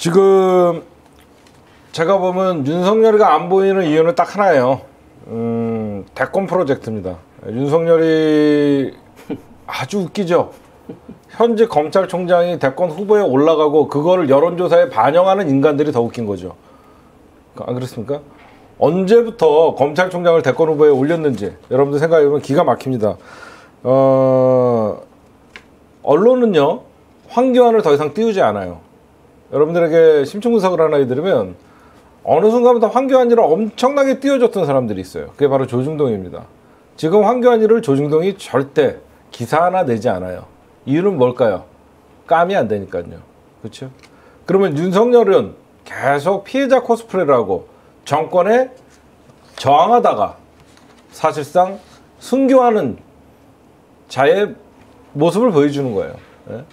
지금 제가 보면 윤석열이가 안 보이는 이유는 딱 하나예요. 대권 프로젝트입니다. 윤석열이 아주 웃기죠. 현직 검찰총장이 대권 후보에 올라가고 그거를 여론조사에 반영하는 인간들이 더 웃긴 거죠. 안 그렇습니까? 언제부터 검찰총장을 대권 후보에 올렸는지 여러분들 생각해보면 기가 막힙니다. 언론은요 황교안을 더 이상 띄우지 않아요. 여러분들에게 심층분석을 하나 해드리면 어느 순간부터 황교안이를 엄청나게 띄워줬던 사람들이 있어요. 그게 바로 조중동입니다. 지금 황교안이를 조중동이 절대 기사 하나 내지 않아요. 이유는 뭘까요? 감이 안 되니까요. 그렇죠? 그러면 윤석열은 계속 피해자 코스프레를 하고 정권에 저항하다가 사실상 순교하는 자의 모습을 보여주는 거예요. 예?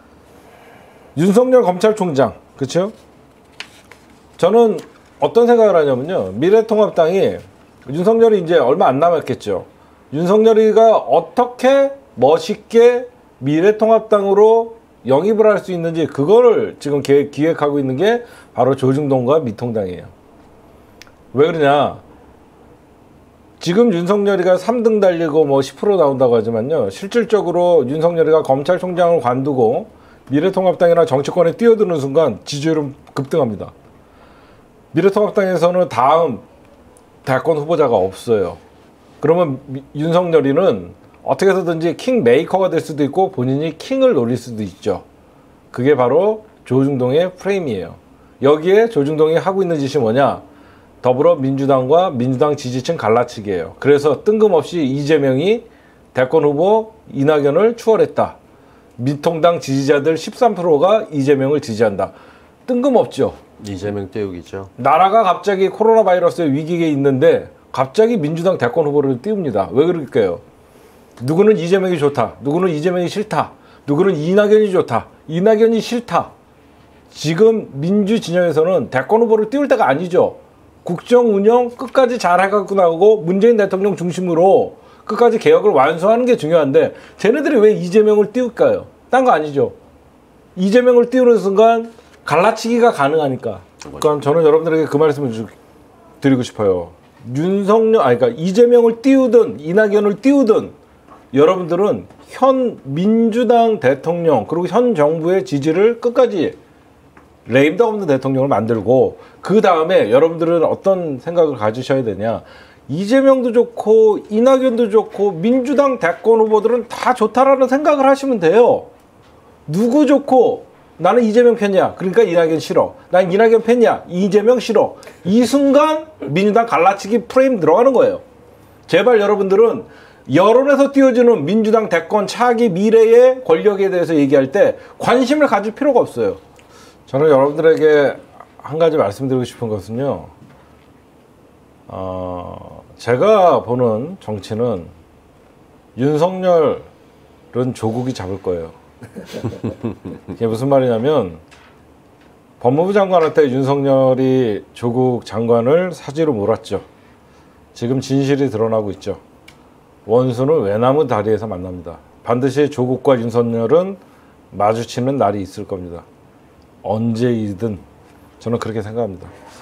윤석열 검찰총장, 그렇죠? 저는 어떤 생각을 하냐면요. 미래통합당이 윤석열이 이제 얼마 안 남았겠죠. 윤석열이가 어떻게 멋있게 미래통합당으로 영입을 할 수 있는지 그거를 지금 기획하고 있는 게 바로 조중동과 미통당이에요. 왜 그러냐? 지금 윤석열이가 3등 달리고 뭐 10% 나온다고 하지만요. 실질적으로 윤석열이가 검찰총장을 관두고 미래통합당이나 정치권에 뛰어드는 순간 지지율은 급등합니다. 미래통합당에서는 다음 대권 후보자가 없어요. 그러면 윤석열이는 어떻게 해서든지 킹 메이커가 될 수도 있고 본인이 킹을 노릴 수도 있죠. 그게 바로 조중동의 프레임이에요. 여기에 조중동이 하고 있는 짓이 뭐냐? 더불어민주당과 민주당 지지층 갈라치기예요. 그래서 뜬금없이 이재명이 대권 후보 이낙연을 추월했다. 미통당 지지자들 13%가 이재명을 지지한다. 뜬금없죠. 이재명 띄우기죠. 나라가 갑자기 코로나 바이러스의 위기에 있는데 갑자기 민주당 대권 후보를 띄웁니다. 왜 그럴까요? 누구는 이재명이 좋다. 누구는 이재명이 싫다. 누구는 이낙연이 좋다. 이낙연이 싫다. 지금 민주 진영에서는 대권 후보를 띄울 때가 아니죠. 국정 운영 끝까지 잘 해갖고 나오고 문재인 대통령 중심으로 끝까지 개혁을 완수하는 게 중요한데 쟤네들이 왜 이재명을 띄울까요? 딴 거 아니죠. 이재명을 띄우는 순간 갈라치기가 가능하니까. 그러니까 저는 여러분들에게 그 말씀을 드리고 싶어요. 그러니까 이재명을 띄우든 이낙연을 띄우든 여러분들은 현 민주당 대통령 그리고 현 정부의 지지를 끝까지 레임덕 없는 대통령을 만들고 그 다음에 여러분들은 어떤 생각을 가지셔야 되냐. 이재명도 좋고 이낙연도 좋고 민주당 대권 후보들은 다 좋다라는 생각을 하시면 돼요. 누구 좋고 나는 이재명 팬이야. 그러니까 이낙연 싫어. 난 이낙연 팬이야. 이재명 싫어. 이 순간 민주당 갈라치기 프레임 들어가는 거예요. 제발 여러분들은 여론에서 띄워주는 민주당 대권 차기 미래의 권력에 대해서 얘기할 때 관심을 가질 필요가 없어요. 저는 여러분들에게 한 가지 말씀드리고 싶은 것은요. 제가 보는 정치는 윤석열은 조국이 잡을 거예요. 이게 무슨 말이냐면 법무부 장관한테 윤석열이 조국 장관을 사지로 몰았죠. 지금 진실이 드러나고 있죠. 원수는 외나무 다리에서 만납니다. 반드시 조국과 윤석열은 마주치는 날이 있을 겁니다. 언제이든 저는 그렇게 생각합니다.